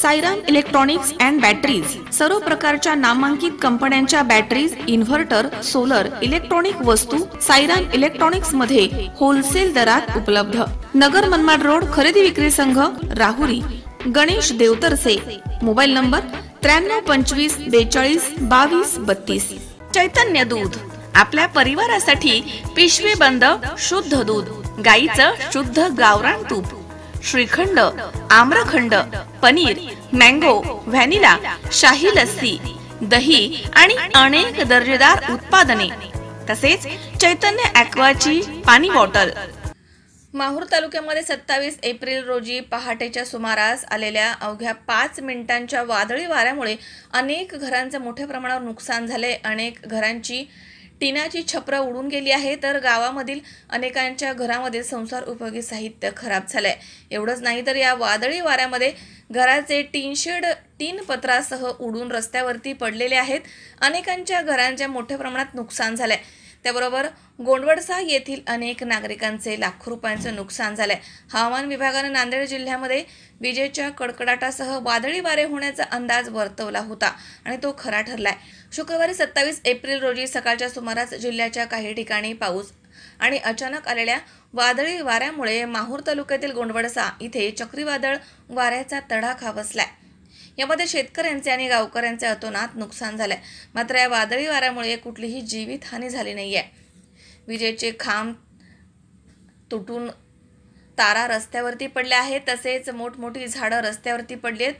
Sairam electronics and batteries सर्व प्रकारच्या नामांकित कंपन्यांच्या बॅटरीज, इन्व्हर्टर, सोलर, इलेक्ट्रॉनिक वस्तू सायराम इलेक्ट्रॉनिक्स मध्ये होलसेल दरात उपलब्ध। नगर मनमाड रोड, खरेदी विक्री संघ, राहुरी। Ganesh Devtarse, mobile number 9325422232। चैतन्य दूध, आपल्या परिवारासाठी पिशवी बंद शुद्ध दूध, गाईचं शुद्ध गावरान तूप, श्रीखंड, आम्रखंड, पनीर, मँगो, व्हॅनिला, शाही लस्सी, दही आणि अनेक दर्जेदार उत्पादने, तसेच चैतन्य ॲक्वाची पाणी बॉटल। माहूर तालुक्यामध्ये 27 एप्रिल रोजी पहाटेच्या सुमारास आलेल्या अवघ्या 5 मिनिटांच्या वादळी वाऱ्यामुळे अनेक घरांचे मोठ्या प्रमाणावर नुकसान झाले। अनेक घरांची टिनाची छप्र उडून गेली आहे, तर गावामधील अनेकांच्या घरामध्ये संसार उपयोगी साहित्य खराब झालंय। एवढंच नाही तर या वादळी वाऱ्यामध्ये घराचे टीन पत्रासह उडून रस्त्यावरती पडलेले आहेत। अनेकांच्या घरांच्या मोठ्या प्रमाणात नुकसान झालंय। त्याबरोबर गोंडवडसा येथील अनेक नागरिकांचे लाखो रुपयांचे नुकसान झाले। हवामान विभागाने नांदेड जिल्ह्यामध्ये विजेच्या कडकडाटासह वादळी वारे होण्याचा अंदाज वर्तवला होता आणि तो खरा ठरलाय। शुक्रवारी 27 एप्रिल रोजी सकाळच्या सुमारास जिल्ह्याच्या काही ठिकाणी पाऊस आणि अचानक आलेल्या वादळी वाऱ्यामुळे माहूर तालुक्यातील गोंडवडसा इथे चक्रीवादळ वाऱ्याचा तडाखा बसलाय। यामध्ये शेतकऱ्यांचे आणि गावकऱ्यांचे अतोनात नुकसान झाले। मात्र या वादळी वाऱ्यामुळे कुठलीही जीवितहानी झाली नाहीये। विजेचे खांब तुटून तारा रस्त्यावरती पडल्या आहेत, तसेच मोठमोठी झाडं रस्त्यावरती पडली आहेत।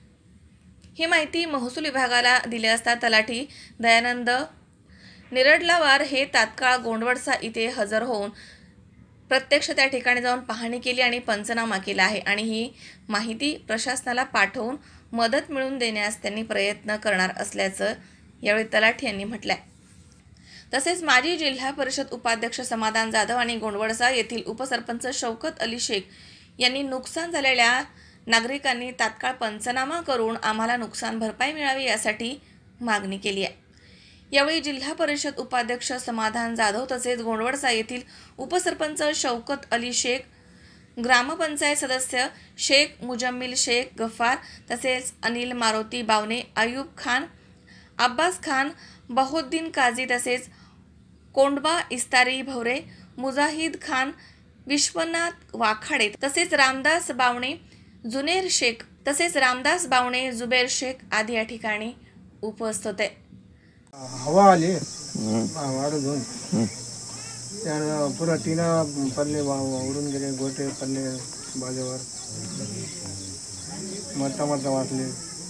ही माहिती महसूल विभागाला दिली असता तलाठी दयानंद निरडलावार हे तात्काळ गोंडवडसा इथे हजर होऊन प्रत्यक्ष त्या ठिकाणी जाऊन पाहणी केली आणि पंचनामा केला आहे आणि ही माहिती प्रशासनाला पाठवून मदत मिळवून देण्यास त्यांनी प्रयत्न करणार असल्याचं यावेळी तलाठी यांनी म्हटलंय। तसेच माजी जिल्हा परिषद उपाध्यक्ष समाधान जाधव आणि गोंडवडसा येथील उपसरपंच शौकत अली शेख यांनी नुकसान झालेल्या नागरिकांनी तात्काळ पंचनामा करून आम्हाला नुकसान भरपाई मिळावी यासाठी मागणी केली आहे। यावेळी जिल्हा परिषद उपाध्यक्ष समाधान जाधव तसेच गोंडवडसा येथील उपसरपंच शौकत अली शेख, ग्रामपंचायत सदस्य शेख मुजम्मिल शेख गफ्फार, तसेच अनिल मारुती बावणे, अयूब खान, अब्बास खान, बहुद्दीन काझी, तसेच कोंडबा इस्तारी भवरे, मुजाहिद खान, विश्वनाथ वाखाडे, तसेच रामदास बावणे, जुनेर शेख, तसेच रामदास बावणे, जुबेर शेख आदी या ठिकाणी उपस्थित होते। हवा आली वाढून त्यानं पुरा टीना पडले, उडून गेले, गोटे पडले बाजूवर, मरता वाचले।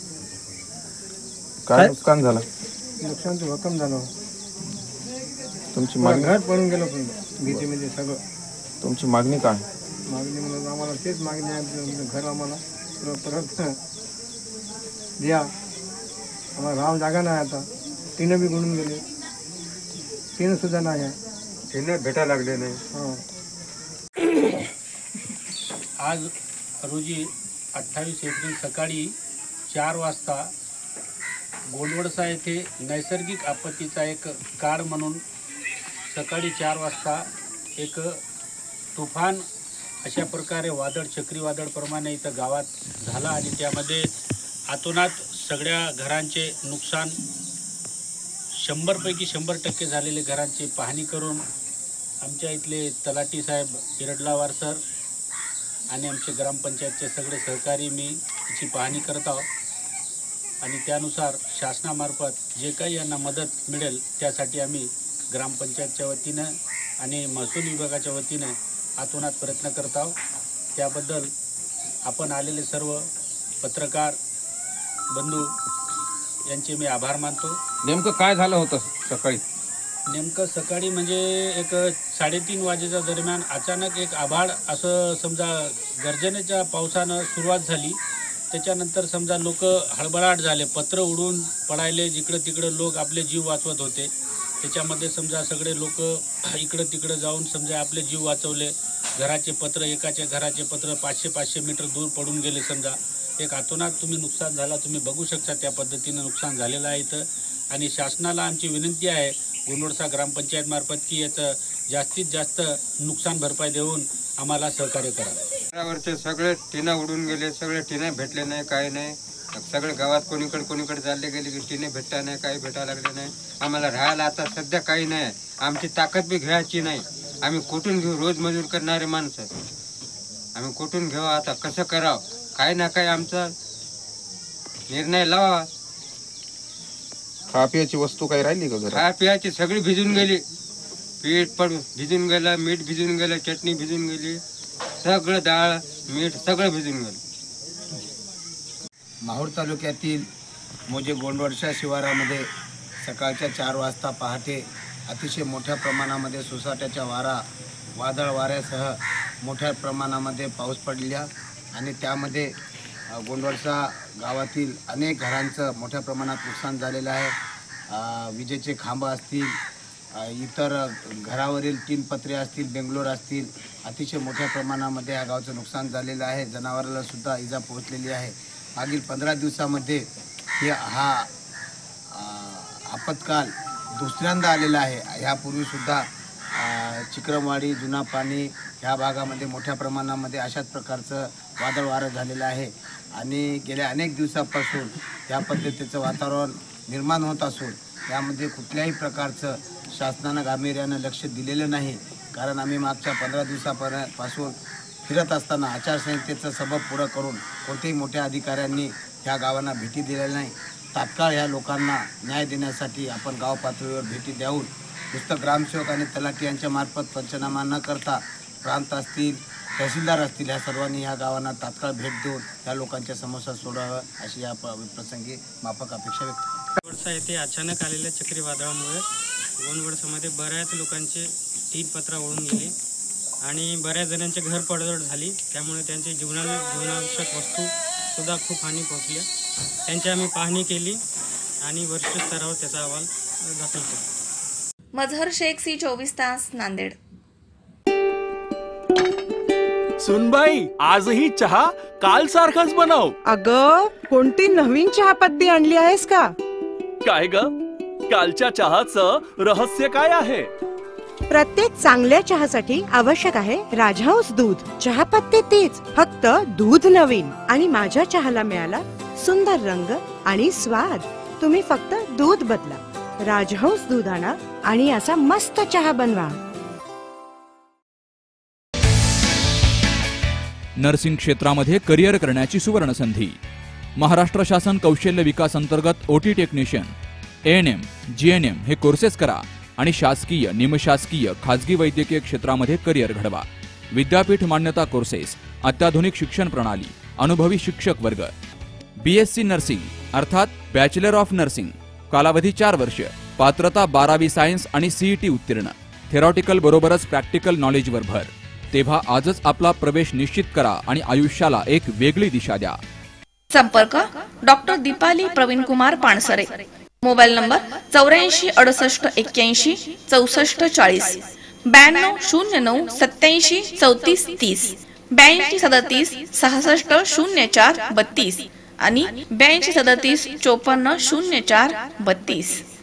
काय नुकसान झालं? नुकसानचं भक्कम झालं। तुमची मागणी? घर पडून गेलं पण भीतीमध्ये सगळं। तुमची मागणी काय? मागणी म्हणून आम्हाला तेच मागणी आहे, घर आम्हाला परत द्या। आम्हाला राम जागा नाही, आता टीनं बी गुडून गेले, टीनं सुद्धा नाही आहे, टीनं भेटायला लागले नाही। आज रोजी 28 एप्रिल सकाळी 4 वाजता गोंडवडसा येथे नैसर्गिक आपत्तीचा एक कार्ड म्हणून सकाळी 4 वाजता एक तुफान अशा प्रकारे वादळ, चक्रीवादळप्रमाणे इथं गावात झाला आणि त्यामध्ये अतोनात सगळ्या घरांचे नुकसान 100पैकी 100% झालेले घरांची पाहणी करून आमच्या इथले तलाठी साहेब निरडलावार सर आणि आमचे ग्रामपंचायतचे सगळे सहकारी मी याची पाहणी करत आहोत आणि त्यानुसार शासनामार्फत जे काही यांना मदत मिळेल त्यासाठी आम्ही ग्रामपंचायतच्या वतीनं आणि महसूल विभागाच्या वतीनं अतोनात प्रयत्न करत आहोत। त्याबद्दल आपण आलेले सर्व पत्रकार बंधू यांचे मी आभार मानतो। नेमकं काय झालं होतं सकाळी? नेमकं सकाळी म्हणजे एक 3:30 वाजेच्या दरम्यान अचानक एक आभाळ असं समजा गर्जनेच्या पावसानं सुरुवात झाली। त्याच्यानंतर समजा लोक हळबळाट झाले, पत्र उडून पडायले, जिकडं तिकडं लोक आपले जीव वाचवत होते। त्याच्यामध्ये समजा सगळे लोक इकडं तिकडं जाऊन समजा आपले जीव वाचवले। घराचे पत्र, एकाच्या घराचे पत्र 500-500 मीटर दूर पडून गेले। समजा एक अतोनात तुम्ही नुकसान झाला, तुम्ही बघू शकता त्या पद्धतीनं नुकसान झालेलं आहे इथं। आणि शासनाला आमची विनंती आहे, गोंडवडसा ग्रामपंचायतमार्फत की याचं जास्तीत जास्त नुकसान भरपाई देऊन आम्हाला सहकार्य करा. वरचे सगळे टिना उडून गेले, सगळे टिने भेटले नाही, काही नाही. सगळे गावात कोणीकडे चालले गेले की टिने भेटता नाही, काही भेटा लागले नाही. आम्हाला राहायला आता सध्या काही नाही. आमची ताकद बी घ्यायची नाही. आम्ही कुठून घेऊ? रोज मजूर करणारे माणसं आम्ही कुठून घेऊ? आता कसं करावं? काही ना काही आमचा निर्णय लावा. खा पियाची वस्तू काही राहिली का घरात? खाया पियाची सगळी भिजून गेली. पीठ पण भिजून गेलं, मीठ भिजून गेलं, चटणी भिजून गेली, सगळं डाळ मीठ सगळं भिजून गेलं. माहूर तालुक्यातील मोजे गोंडवडशा शिवारामध्ये सकाळच्या 4 वाजता पहाटे अतिशय मोठ्या प्रमाणामध्ये सोसाट्याच्या वादळ वाऱ्यासह मोठ्या प्रमाणामध्ये पाऊस पडला आणि त्यामध्ये गोंडवडसा गावातील अनेक घरांचं मोठ्या प्रमाणात नुकसान झालेलं आहे. विजेचे खांब असतील, इतर घरावरील 3 पत्रे असतील, बेंगलोर असतील, अतिशय मोठ्या प्रमाणामध्ये या गावचं नुकसान झालेलं आहे. जनावराला सुद्धा इजा पोहोचलेली आहे. मागील 15 दिवसामध्ये हा आपत्काल दुसऱ्यांदा आलेला आहे. यापूर्वीसुद्धा चिक्रमवाडी, जुना पाणी ह्या भागामध्ये मोठ्या प्रमाणामध्ये अशाच प्रकारचं वादळ वारं झालेलं आहे आणि गेल्या अनेक दिवसापासून त्या पद्धतीचं वातावरण निर्माण होत असून यामध्ये कुठल्याही प्रकारचं शासनानं गांभीर्यानं लक्ष दिलेलं नाही. कारण आम्ही मागच्या 15 दिवसापासून फिरत असताना आचारसंहितेचं सबब पुरं करून कोणत्याही मोठ्या अधिकाऱ्यांनी ह्या गावांना भेटी दिलेल्या नाही. तात्काळ ह्या लोकांना न्याय देण्यासाठी आपण गाव पातळीवर भेटी द्यावून नुसतं ग्रामसेवक आणि तलाठी यांच्या मार्फत पंचनामा न करता प्रांत असतील, तहसीलदार असतील, ह्या सर्वांनी ह्या गावांना तात्काळ भेट देऊन त्या लोकांच्या समस्या सोडाव्या अशी या प्रसंगी माफक अपेक्षा व्यक्त. गोंडवडसा येथे अचानक आलेल्या चक्रीवादळामुळे गोंडवडसामध्ये बऱ्याच लोकांचे 3 पत्रा ओढून गेले आणि बऱ्याच जणांचे घर पडझड झाली. त्यामुळे त्यांचे जीवनावश्यक वस्तूसुद्धा खूप हानी पोहोचल्या. त्यांची आम्ही पाहणी केली आणि वरिष्ठ स्तरावर त्याचा अहवाल दाखल केला. मजहर शेख, सी 24 तास, नांदेड. सुनबाई, आजही चहा काल सारखाच बनव. अगं, कोणती नवीन चहापत्ती आणली आहेस का? काय ग, कालच्या चहाचं रहस्य काय आहे? प्रत्येक चांगल्या चहासाठी आवश्यक आहे राजहंस दूध. चहापत्ती तीच, फक्त दूध नवीन. आणि माझ्या चहाला मिळाला सुंदर रंग आणि स्वाद. तुम्ही फक्त दूध बदला, राजहंस दूध आणा आणि असा मस्त चहा बनवा. नर्सिंग क्षेत्रामध्ये करिअर करण्याची सुवर्ण संधी. महाराष्ट्र शासन कौशल्य विकास अंतर्गत ओटी टेक्निशियन, ANM, GNM हे कोर्सेस करा आणि शासकीय, निमशासकीय, खाजगी वैद्यकीय क्षेत्रामध्ये करिअर घडवा. विद्यापीठ मान्यता कोर्सेस, अत्याधुनिक शिक्षण प्रणाली, अनुभवी शिक्षक वर्ग. BSc नर्सिंग अर्थात बॅचलर ऑफ नर्सिंग, कालावधी 4 वर्ष, पात्रता 12वी सायन्स आणि CET उत्तीर्ण. थेरॉटिकल बरोबरच प्रॅक्टिकल नॉलेजवर भर. तेव्हा आजच आपला प्रवेश निश्चित करा आणि आयुष्याला एक वेगळी दिशा द्या. संपर्क doctor Deepali Praveen Kumar Pansare. Mobile number 84 68 81 64 40, 92 09 87 34 30, 82 37 66 04 32 आणि 82 37 54 04 32.